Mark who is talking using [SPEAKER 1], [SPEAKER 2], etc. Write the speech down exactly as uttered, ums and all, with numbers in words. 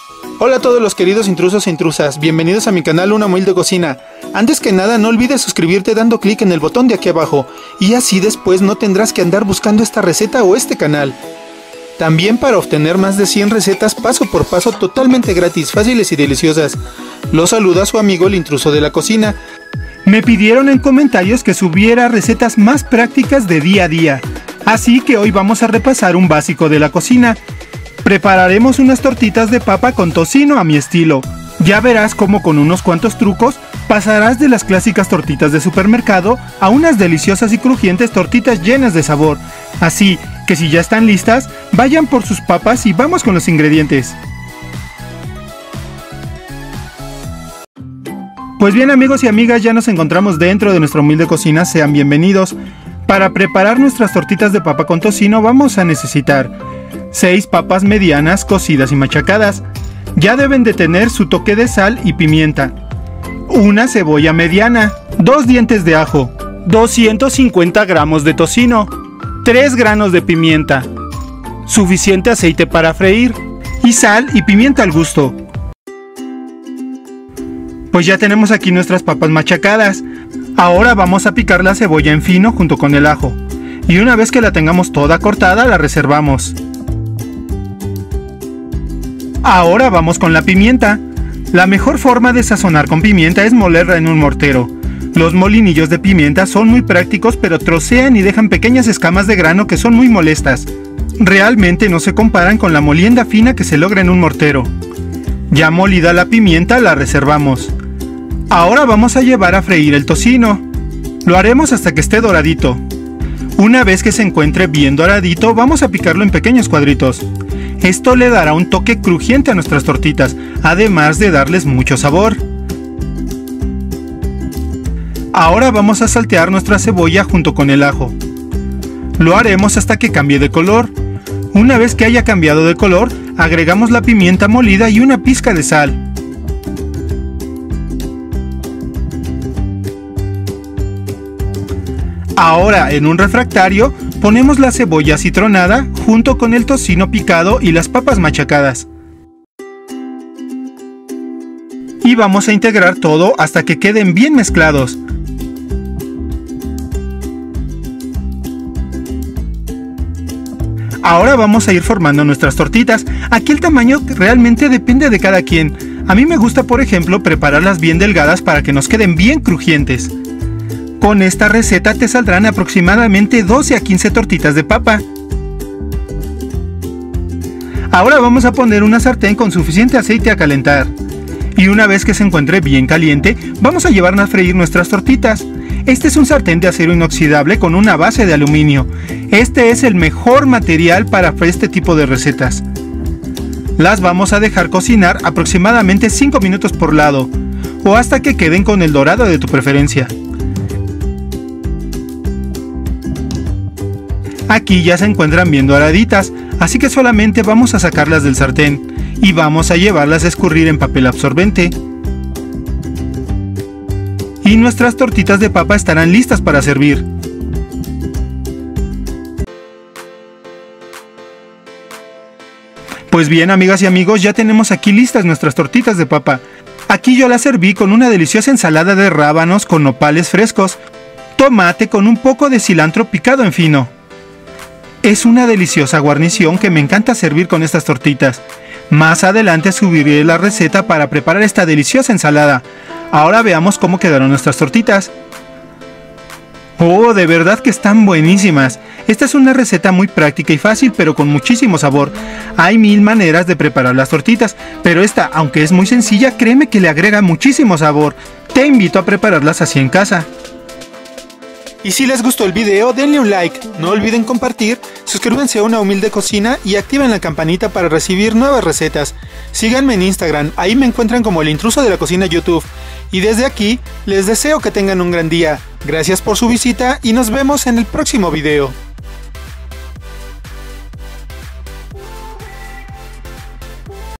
[SPEAKER 1] Hola a todos los queridos intrusos e intrusas, bienvenidos a mi canal Una Humilde Cocina. Antes que nada, no olvides suscribirte dando clic en el botón de aquí abajo, y así después no tendrás que andar buscando esta receta o este canal. También para obtener más de cien recetas paso por paso totalmente gratis, fáciles y deliciosas. Los saluda su amigo el intruso de la cocina. Me pidieron en comentarios que subiera recetas más prácticas de día a día, así que hoy vamos a repasar un básico de la cocina. Prepararemos unas tortitas de papa con tocino a mi estilo. Ya verás cómo con unos cuantos trucos pasarás de las clásicas tortitas de supermercado a unas deliciosas y crujientes tortitas llenas de sabor. Así que si ya están listas, vayan por sus papas y vamos con los ingredientes. Pues bien, amigos y amigas, ya nos encontramos dentro de nuestra humilde cocina, sean bienvenidos. Para preparar nuestras tortitas de papa con tocino vamos a necesitar seis papas medianas cocidas y machacadas. Ya deben de tener su toque de sal y pimienta. Una cebolla mediana, dos dientes de ajo, doscientos cincuenta gramos de tocino, tres granos de pimienta, suficiente aceite para freír y sal y pimienta al gusto. Pues ya tenemos aquí nuestras papas machacadas. Ahora vamos a picar la cebolla en fino junto con el ajo. Y una vez que la tengamos toda cortada, la reservamos. Ahora vamos con la pimienta. La mejor forma de sazonar con pimienta es molerla en un mortero. Los molinillos de pimienta son muy prácticos, pero trocean y dejan pequeñas escamas de grano que son muy molestas. Realmente no se comparan con la molienda fina que se logra en un mortero. Ya molida la pimienta, la reservamos. Ahora vamos a llevar a freír el tocino. Lo haremos hasta que esté doradito. Una vez que se encuentre bien doradito, vamos a picarlo en pequeños cuadritos. Esto le dará un toque crujiente a nuestras tortitas, además de darles mucho sabor. Ahora vamos a saltear nuestra cebolla junto con el ajo. Lo haremos hasta que cambie de color. Una vez que haya cambiado de color, agregamos la pimienta molida y una pizca de sal. Ahora, en un refractario, ponemos la cebolla citronada junto con el tocino picado y las papas machacadas. Y vamos a integrar todo hasta que queden bien mezclados. Ahora vamos a ir formando nuestras tortitas. Aquí el tamaño realmente depende de cada quien. A mí me gusta, por ejemplo, prepararlas bien delgadas para que nos queden bien crujientes. Con esta receta te saldrán aproximadamente doce a quince tortitas de papa. Ahora vamos a poner una sartén con suficiente aceite a calentar. Y una vez que se encuentre bien caliente, vamos a llevar a freír nuestras tortitas. Este es un sartén de acero inoxidable con una base de aluminio. Este es el mejor material para este tipo de recetas. Las vamos a dejar cocinar aproximadamente cinco minutos por lado, o hasta que queden con el dorado de tu preferencia. Aquí ya se encuentran bien doraditas, así que solamente vamos a sacarlas del sartén y vamos a llevarlas a escurrir en papel absorbente. Y nuestras tortitas de papa estarán listas para servir. Pues bien, amigas y amigos, ya tenemos aquí listas nuestras tortitas de papa. Aquí yo las serví con una deliciosa ensalada de rábanos con nopales frescos, tomate con un poco de cilantro picado en fino. Es una deliciosa guarnición que me encanta servir con estas tortitas. Más adelante subiré la receta para preparar esta deliciosa ensalada. Ahora veamos cómo quedaron nuestras tortitas. ¡Oh, de verdad que están buenísimas! Esta es una receta muy práctica y fácil, pero con muchísimo sabor. Hay mil maneras de preparar las tortitas, pero esta, aunque es muy sencilla, créeme que le agrega muchísimo sabor. Te invito a prepararlas así en casa. Y si les gustó el video, denle un like, no olviden compartir, suscríbanse a Una Humilde Cocina y activen la campanita para recibir nuevas recetas. Síganme en Instagram, ahí me encuentran como el intruso de la cocina YouTube. Y desde aquí, les deseo que tengan un gran día. Gracias por su visita y nos vemos en el próximo video.